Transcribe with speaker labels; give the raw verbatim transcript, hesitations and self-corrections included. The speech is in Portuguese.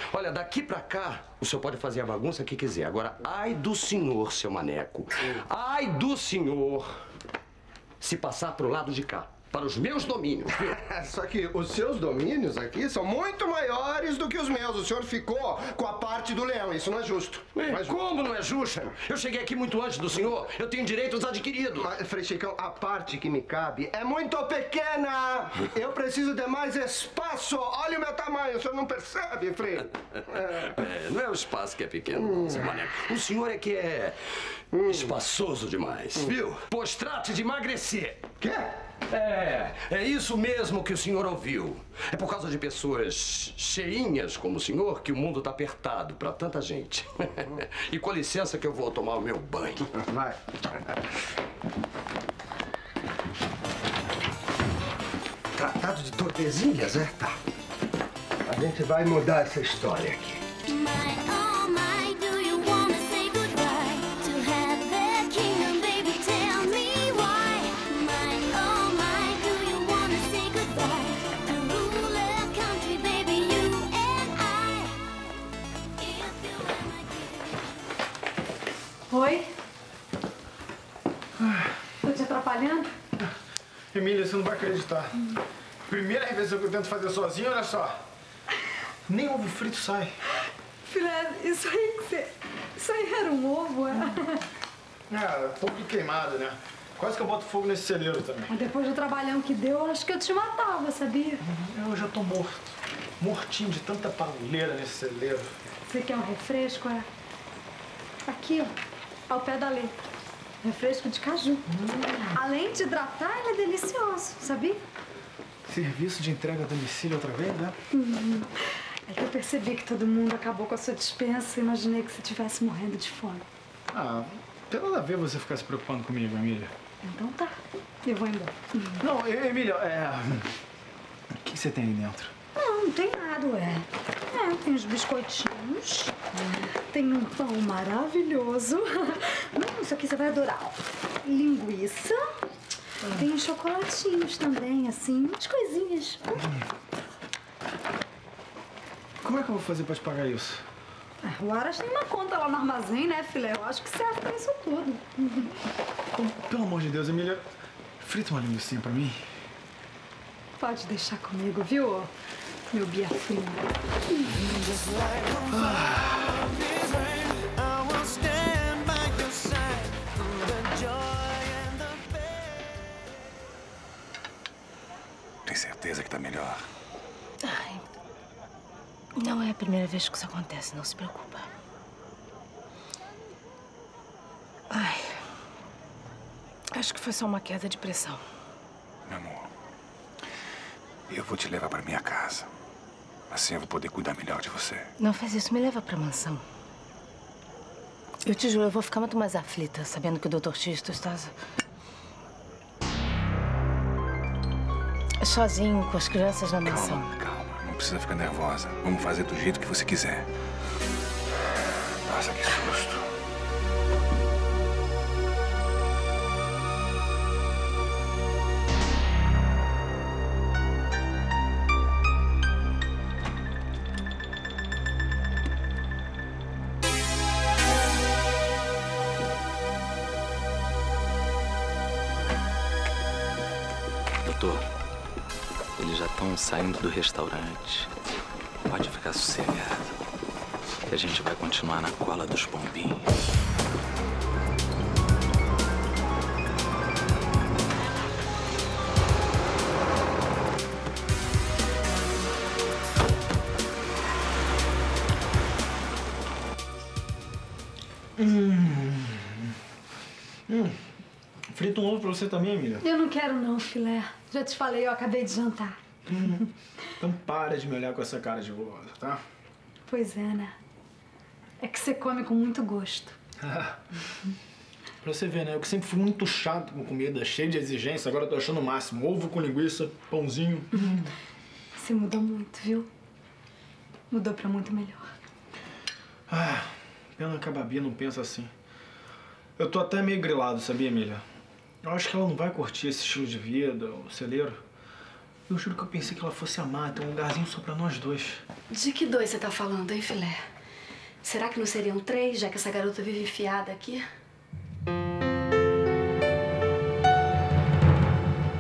Speaker 1: Olha, daqui pra cá, o senhor pode fazer a bagunça que quiser. Agora, ai do senhor, seu maneco. Ai do senhor se passar pro lado de cá. Para os meus domínios, viu?
Speaker 2: Só que os seus domínios aqui são muito maiores do que os meus. O senhor ficou com a parte do leão. Isso não é justo.
Speaker 1: Não é justo. Como não é justo? Eu cheguei aqui muito antes do senhor. Eu tenho direitos adquiridos.
Speaker 2: Mas, Frei Chicão, a parte que me cabe é muito pequena. Eu preciso de mais espaço. Olha o meu tamanho. O senhor não percebe, Frei?
Speaker 1: É, é, não é o espaço que é pequeno, não, seu maneco. O senhor é que é hum. espaçoso demais, hum. viu? Pois trate de emagrecer.
Speaker 2: Quê?
Speaker 1: É, é isso mesmo que o senhor ouviu. É por causa de pessoas cheinhas como o senhor que o mundo tá apertado pra tanta gente. E com licença que eu vou tomar o meu banho.
Speaker 2: Vai. Tratado de Tordesilhas, é? Tá. A gente vai mudar essa história aqui.
Speaker 3: Oi? Tô te atrapalhando?
Speaker 4: Emília, você não vai acreditar. Hum. Primeira refeição que eu tento fazer sozinho, olha só. Nem ovo frito sai.
Speaker 3: Filé, isso aí que você... Isso aí era um ovo, é?
Speaker 4: É, pouco queimado, né? Quase que eu boto fogo nesse celeiro também.
Speaker 3: Mas depois do trabalhão que deu, acho que eu te matava, sabia?
Speaker 4: Eu já tô morto. Mortinho de tanta pauleira nesse celeiro.
Speaker 3: Você quer um refresco, é? Aqui, ó. Ao pé da letra. Refresco de caju. Hum. Além de hidratar, ele é delicioso, sabia?
Speaker 4: Serviço de entrega a domicílio outra vez, né?
Speaker 3: Hum. É que eu percebi que todo mundo acabou com a sua dispensa e imaginei que você estivesse morrendo de fome.
Speaker 4: Ah, não tem nada a ver você ficar se preocupando comigo, Emília.
Speaker 3: Então tá. Eu vou embora.
Speaker 4: Não, Emília, é... O que você tem aí dentro?
Speaker 3: Não, não tem nada, ué. É, tem uns biscoitinhos. Tem um pão maravilhoso. Hum, isso aqui você vai adorar. Linguiça. Hum. Tem uns chocolatinhos também, assim, umas coisinhas. Hum.
Speaker 4: Como é que eu vou fazer pra te pagar isso?
Speaker 3: O Aras tem uma conta lá no armazém, né, filé? Eu acho que serve pra isso tudo.
Speaker 4: Então, pelo amor de Deus, Emília, frita uma linguicinha pra mim.
Speaker 3: Pode deixar comigo, viu, meu biafrinho?
Speaker 4: Ah.
Speaker 5: Tem certeza que tá melhor?
Speaker 6: Ai, não é a primeira vez que isso acontece, não se preocupa. Ai, acho que foi só uma queda de pressão.
Speaker 5: Meu amor, eu vou te levar pra minha casa. Assim eu vou poder cuidar melhor de você.
Speaker 6: Não faz isso, me leva pra mansão. Eu te juro, eu vou ficar muito mais aflita, sabendo que o doutor Xisto está... sozinho com as crianças na mansão.
Speaker 5: Calma, calma. Não precisa ficar nervosa. Vamos fazer do jeito que você quiser. Nossa, que susto.
Speaker 7: Doutor, eles já estão saindo do restaurante. Pode ficar sossegado, que a gente vai continuar na cola dos pombinhos.
Speaker 4: Hum. Hum. Frita um ovo pra você também, Emília.
Speaker 3: Eu não quero não, filé. Já te falei, eu acabei de jantar.
Speaker 4: Hum. Então para de me olhar com essa cara de gulosa, tá?
Speaker 3: Pois é, né? É que você come com muito gosto.
Speaker 4: Pra você ver, né? Eu que sempre fui muito chato com comida, cheio de exigência, agora eu tô achando o máximo. Ovo com linguiça, pãozinho.
Speaker 3: Hum. Você mudou muito, viu? Mudou pra muito melhor.
Speaker 4: Ah, pena que a Babi não pensa assim. Eu tô até meio grilado, sabia, Emília? Eu acho que ela não vai curtir esse estilo de vida, o celeiro. Eu juro que eu pensei que ela fosse amar, ter um lugarzinho só pra nós dois.
Speaker 3: De que dois você tá falando, hein, filé? Será que não seriam três, já que essa garota vive enfiada aqui?